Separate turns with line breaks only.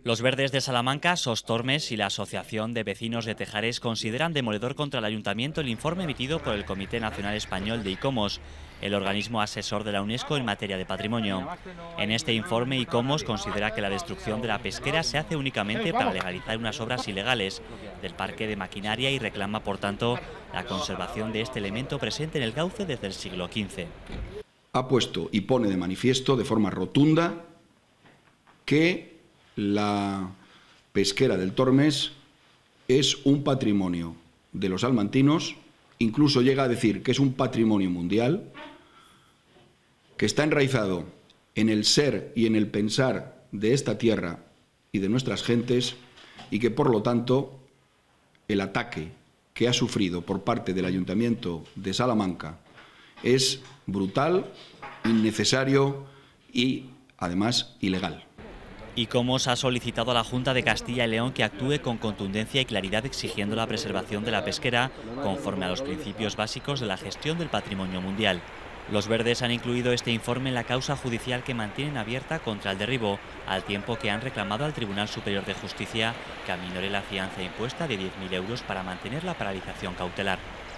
Los Verdes de Salamanca, SOS Tormes y la Asociación de Vecinos de Tejares consideran demoledor contra el Ayuntamiento el informe emitido por el Comité Nacional Español de ICOMOS, el organismo asesor de la UNESCO en materia de patrimonio. En este informe, ICOMOS considera que la destrucción de la pesquera se hace únicamente para legalizar unas obras ilegales del parque de maquinaria y reclama, por tanto, la conservación de este elemento presente en el cauce desde el siglo XV.
Ha puesto y pone de manifiesto de forma rotunda que la pesquera del Tormes es un patrimonio de los salmantinos, incluso llega a decir que es un patrimonio mundial, que está enraizado en el ser y en el pensar de esta tierra y de nuestras gentes, y que por lo tanto el ataque que ha sufrido por parte del Ayuntamiento de Salamanca es brutal, innecesario y además ilegal.
ICOMOS ha solicitado a la Junta de Castilla y León que actúe con contundencia y claridad exigiendo la preservación de la pesquera conforme a los principios básicos de la gestión del patrimonio mundial. Los Verdes han incluido este informe en la causa judicial que mantienen abierta contra el derribo, al tiempo que han reclamado al Tribunal Superior de Justicia que aminore la fianza impuesta de 10.000 euros para mantener la paralización cautelar.